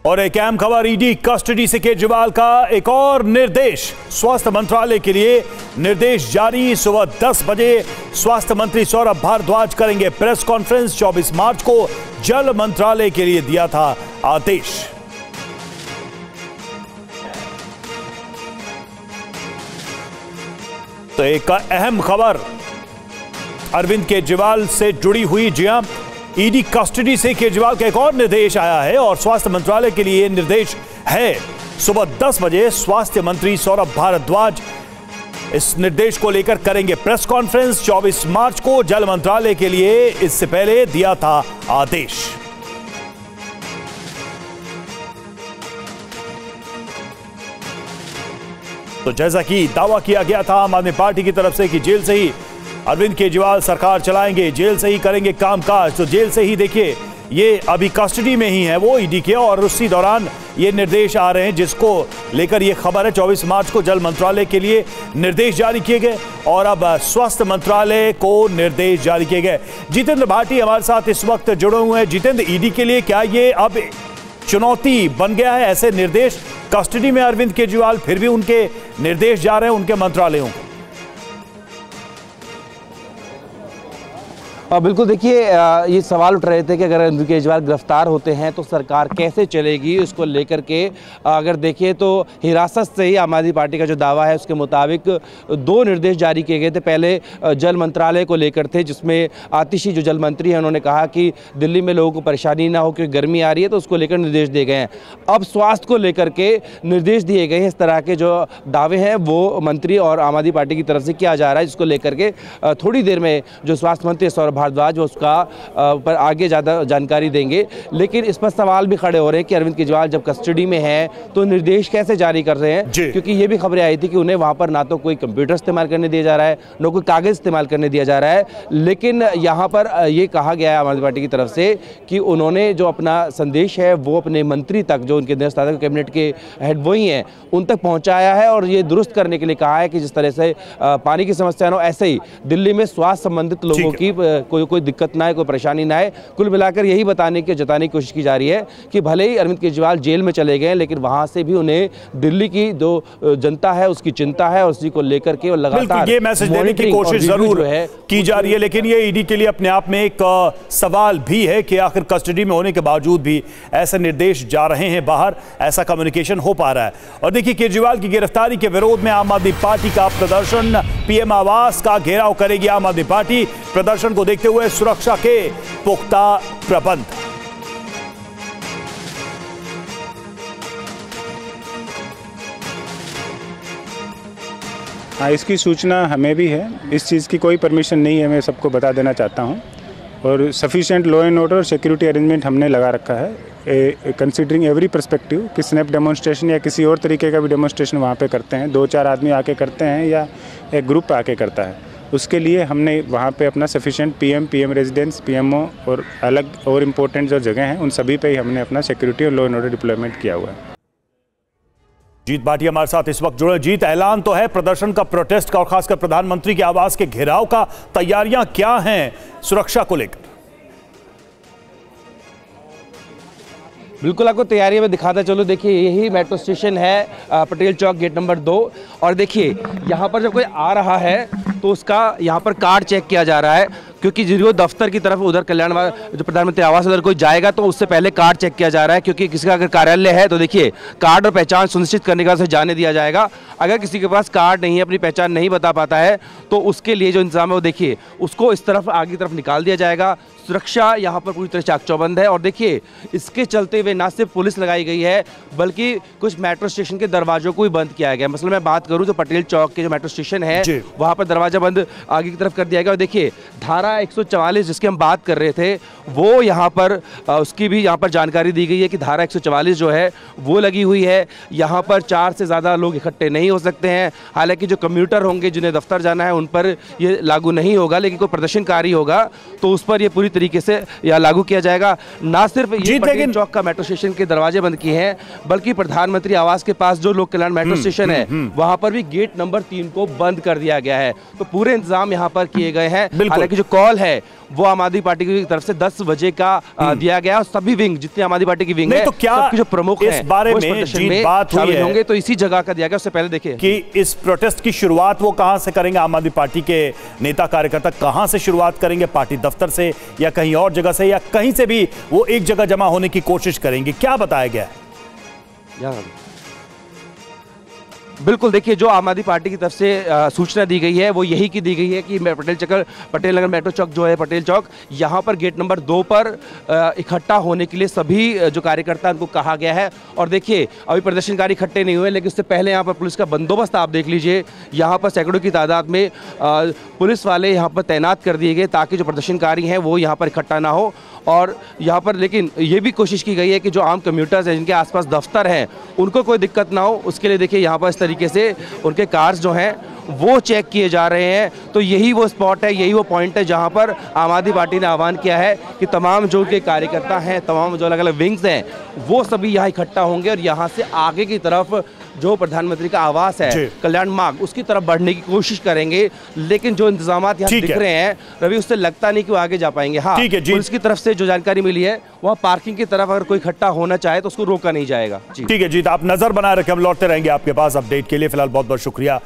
और एक अहम खबर, ईडी कस्टडी से केजरीवाल का एक और निर्देश। स्वास्थ्य मंत्रालय के लिए निर्देश जारी। सुबह 10 बजे स्वास्थ्य मंत्री सौरभ भारद्वाज करेंगे प्रेस कॉन्फ्रेंस। 24 मार्च को जल मंत्रालय के लिए दिया था आदेश। तो एक अहम खबर अरविंद केजरीवाल से जुड़ी हुई। जी हां, ईडी कस्टडी से केजरीवाल का एक और निर्देश आया है और स्वास्थ्य मंत्रालय के लिए निर्देश है। सुबह 10 बजे स्वास्थ्य मंत्री सौरभ भारद्वाज इस निर्देश को लेकर करेंगे प्रेस कॉन्फ्रेंस। 24 मार्च को जल मंत्रालय के लिए इससे पहले दिया था आदेश। तो जैसा कि दावा किया गया था आम आदमी पार्टी की तरफ से कि जेल से ही अरविंद केजरीवाल सरकार चलाएंगे, जेल से ही करेंगे कामकाज, तो जेल से ही देखिए ये अभी कस्टडी में ही है वो ईडी के, और उसी दौरान ये निर्देश आ रहे हैं जिसको लेकर ये खबर है। 24 मार्च को जल मंत्रालय के लिए निर्देश जारी किए गए और अब स्वास्थ्य मंत्रालय को निर्देश जारी किए गए। जितेंद्र भाटी हमारे साथ इस वक्त जुड़े हुए हैं। जितेंद्र, ईडी के लिए क्या ये अब चुनौती बन गया है? ऐसे निर्देश, कस्टडी में अरविंद केजरीवाल, फिर भी उनके निर्देश जा रहे हैं उनके मंत्रालयों को। बिल्कुल, देखिए ये सवाल उठ रहे थे कि अगर अरविंद केजरीवाल गिरफ्तार होते हैं तो सरकार कैसे चलेगी, उसको लेकर के अगर देखिए तो हिरासत से ही आम आदमी पार्टी का जो दावा है उसके मुताबिक 2 निर्देश जारी किए गए थे। पहले जल मंत्रालय को लेकर थे, जिसमें आतिशी जो जल मंत्री हैं उन्होंने कहा कि दिल्ली में लोगों को परेशानी ना हो क्योंकि गर्मी आ रही है, तो उसको लेकर निर्देश दिए गए हैं। अब स्वास्थ्य को लेकर के निर्देश दिए गए हैं। इस तरह के जो दावे हैं वो मंत्री और आम आदमी पार्टी की तरफ से किया जा रहा है, जिसको लेकर के थोड़ी देर में जो स्वास्थ्य मंत्री सौरभ भारद्वाज वो उसका पर आगे ज़्यादा जानकारी देंगे। लेकिन इस पर सवाल भी खड़े हो रहे हैं कि अरविंद केजरीवाल जब कस्टडी में है तो निर्देश कैसे जारी कर रहे हैं, क्योंकि ये भी खबरें आई थी कि उन्हें वहाँ पर ना तो कोई कंप्यूटर इस्तेमाल करने दिया जा रहा है, ना कोई कागज़ इस्तेमाल करने दिया जा रहा है। लेकिन यहाँ पर ये कहा गया है आम आदमी पार्टी की तरफ से कि उन्होंने जो अपना संदेश है वो अपने मंत्री तक, जो उनके निर्देश कैबिनेट के हेड वही हैं, उन तक पहुँचाया है और ये दुरुस्त करने के लिए कहा है कि जिस तरह से पानी की समस्या ना हो, ऐसे ही दिल्ली में स्वास्थ्य संबंधित लोगों की कोई दिक्कत ना है, कोई परेशानी ना है। कुल मिलाकर यही जताने की कोशिश की जा रही है कि भले ही अरविंद केजरीवाल जेल में चले गए लेकिन वहां से भी उन्हें दिल्ली की जो जनता है उसकी चिंता है और उसी को लेकर के लगातार ये मैसेज देने की कोशिश जरूर है की जा रही है। लेकिन ये ईडी के लिए अपने आप में एक सवाल भी है कि आखिर कस्टडी में होने के बावजूद भी ऐसे निर्देश जा रहे हैं बाहर, ऐसा कम्युनिकेशन हो पा रहा है। और देखिए, केजरीवाल की गिरफ्तारी के विरोध में आम आदमी पार्टी का प्रदर्शन, पीएम आवास का घेराव करेगी आम आदमी पार्टी। प्रदर्शन को देखते हुए सुरक्षा के पुख्ता प्रबंध। हाँ, इसकी सूचना हमें भी है। इस चीज़ की कोई परमिशन नहीं है, मैं सबको बता देना चाहता हूँ। और सफिशिएंट लॉ एंड ऑर्डर और सिक्योरिटी अरेंजमेंट हमने लगा रखा है, कंसीडरिंग एवरी पर्सपेक्टिव कि स्नैप डेमोन्स्ट्रेशन या किसी और तरीके का भी डेमोन्स्ट्रेशन वहाँ पे करते हैं, 2-4 आदमी आके करते हैं या एक ग्रुप आके करता है, उसके लिए हमने वहाँ पे अपना सफिशिएंट पीएम रेजिडेंस, पीएमओ और अलग और इम्पोर्टेंट जो जगह हैं उन सभी पे ही हमने अपना सिक्योरिटी और लॉ एंड ऑर्डर डिप्लॉयमेंट किया हुआ है। जीत भाटी हमारे साथ इस वक्त जुड़े। जीत, ऐलान तो है प्रदर्शन का, प्रोटेस्ट का और खासकर प्रधानमंत्री के आवास के घेराव का, तैयारियां क्या हैं सुरक्षा को लेकर? बिल्कुल, आपको तैयारी में दिखाता चलो। देखिए, यही मेट्रो स्टेशन है, पटेल चौक गेट नंबर 2। और देखिए यहाँ पर जब कोई आ रहा है तो उसका यहाँ पर कार्ड चेक किया जा रहा है, क्योंकि जो दफ्तर की तरफ उधर कल्याण जो प्रधानमंत्री आवास उधर कोई जाएगा तो उससे पहले कार्ड चेक किया जा रहा है, क्योंकि किसी का अगर कार्यालय है तो देखिए कार्ड और पहचान सुनिश्चित करने के बाद उसे जाने दिया जाएगा। अगर किसी के पास कार्ड नहीं है, अपनी पहचान नहीं बता पाता है, तो उसके लिए जो इंतजाम है वो देखिए उसको इस तरफ आगे की तरफ निकाल दिया जाएगा। सुरक्षा यहाँ पर पूरी तरह चाक चौबंद है। और देखिए इसके चलते हुए ना सिर्फ पुलिस लगाई गई है बल्कि कुछ मेट्रो स्टेशन के दरवाजों को भी बंद किया गया है। मतलब मैं बात करूँ तो पटेल चौक के जो मेट्रो स्टेशन है वहाँ पर दरवाजा बंद आगे की तरफ कर दिया गया। और देखिए धारा 144 जिसकी हम बात कर रहे थे वो यहाँ पर उसकी भी यहाँ पर जानकारी दी गई है कि धारा 144 जो है वो लगी हुई है। यहाँ पर 4 से ज़्यादा लोग इकट्ठे नहीं हो सकते हैं। हालांकि जो कम्यूटर होंगे जिन्हें दफ्तर जाना है उन पर ये लागू नहीं होगा, लेकिन कोई प्रदर्शनकारी होगा तो उस पर ये पूरी तरीके से या लागू किया जाएगा। ना सिर्फ ये पटेल चौक का मेट्रो स्टेशन के दरवाजे बंद किए हैं, बल्कि प्रधानमंत्री आवास के पास जो लोक कल्याण मेट्रो स्टेशन है वहां पर भी गेट नंबर 3 को बंद कर दिया गया है। तो पूरे इंतजाम यहाँ पर किए गए हैं। हालांकि जो कॉल है वो आम आदमी पार्टी की तरफ से 10 बजे का दिया गया और सभी विंग, जितनी आम आदमी पार्टी की विंग है, तो क्या जो प्रमुख इस बारे में बात हुई होंगे, तो इसी जगह का दिया गया। उससे पहले देखिए कि इस प्रोटेस्ट की शुरुआत वो कहां से करेंगे, आम आदमी पार्टी के नेता कार्यकर्ता कहां से शुरुआत करेंगे, पार्टी दफ्तर से या कहीं और जगह से, या कहीं से भी वो एक जगह जमा होने की कोशिश करेंगे, क्या बताया गया है? बिल्कुल, देखिए जो आम आदमी पार्टी की तरफ से सूचना दी गई है वो यही की दी गई है कि पटेल नगर मेट्रो चौक जो है, पटेल चौक, यहाँ पर गेट नंबर 2 पर इकट्ठा होने के लिए सभी जो कार्यकर्ता उनको कहा गया है। और देखिए अभी प्रदर्शनकारी इकट्ठे नहीं हुए, लेकिन उससे पहले यहाँ पर पुलिस का बंदोबस्त आप देख लीजिए। यहाँ पर सैकड़ों की तादाद में पुलिस वाले यहाँ पर तैनात कर दिए गए ताकि जो प्रदर्शनकारी हैं वो यहाँ पर इकट्ठा ना हो। और यहाँ पर लेकिन ये भी कोशिश की गई है कि जो आम कम्यूटर्स हैं जिनके आसपास दफ्तर हैं उनको कोई दिक्कत ना हो, उसके लिए देखिए यहाँ पर इस तरीके से उनके कार्स जो हैं वो चेक किए जा रहे हैं। तो यही वो स्पॉट है, यही वो पॉइंट है जहाँ पर आम आदमी पार्टी ने आह्वान किया है कि तमाम जो के कार्यकर्ता हैं, तमाम जो अलग अलग विंग्स हैं, वो सभी यहाँ इकट्ठा होंगे और यहाँ से आगे की तरफ जो प्रधानमंत्री का आवास है कल्याण मार्ग, उसकी तरफ बढ़ने की कोशिश करेंगे। लेकिन जो इंतजाम यहाँ दिख रहे हैं रवि, उससे लगता नहीं कि वो आगे जा पाएंगे। हाँ, पुलिस की तरफ से जो जानकारी मिली है वहाँ पार्किंग की तरफ अगर कोई इकट्ठा होना चाहे तो उसको रोका नहीं जाएगा। ठीक है जीत, आप नजर बनाए रखें, हम लौटते रहेंगे आपके पास अपडेट के लिए। फिलहाल बहुत बहुत शुक्रिया।